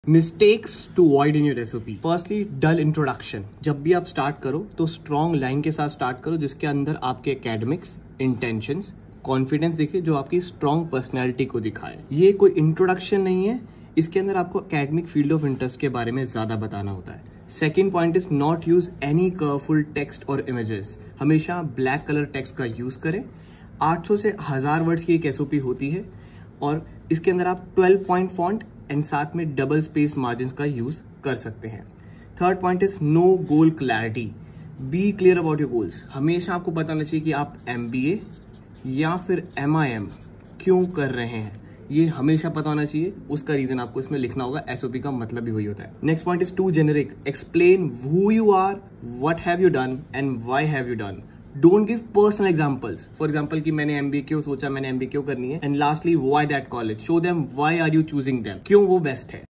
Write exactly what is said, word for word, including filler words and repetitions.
Mistakes to avoid in your SOP. Firstly, dull introduction. जब भी आप स्टार्ट करो तो स्ट्रॉन्ग लाइन के साथ स्टार्ट करो जिसके अंदर आपके एकेडमिक्स, इंटेंशंस, कॉन्फिडेंस दिखे, जो आपकी स्ट्रॉन्ग पर्सनैलिटी को दिखाए। ये कोई इंट्रोडक्शन नहीं है, इसके अंदर आपको एकेडमिक फील्ड ऑफ इंटरेस्ट के बारे में ज्यादा बताना होता है। Second point is not use any colourful text और इमेजेस। हमेशा ब्लैक कलर टेक्स्ट का यूज करें। आठ सौ से हजार वर्ड्स की एक एसओपी होती है और इसके अंदर आप ट्वेल्व पॉइंट फॉन्ट एंड साथ में डबल स्पेस मार्जिन का यूज कर सकते हैं। Third point is no goal clarity. Be clear about your goals. हमेशा आपको बताना चाहिए कि आप एमबीए या फिर एमआईएम क्यों कर रहे हैं, ये हमेशा पता होना चाहिए। उसका रीजन आपको इसमें लिखना होगा। एसओपी का मतलब भी वही होता है। Next point is too generic. Explain who you are, what have you done and why have you done. Don't give personal examples. For example कि मैंने एमबीए क्यों सोचा, मैंने एमबीए क्यों करनी है। And lastly, why that college. Show them why are you choosing them, क्यों वो बेस्ट है।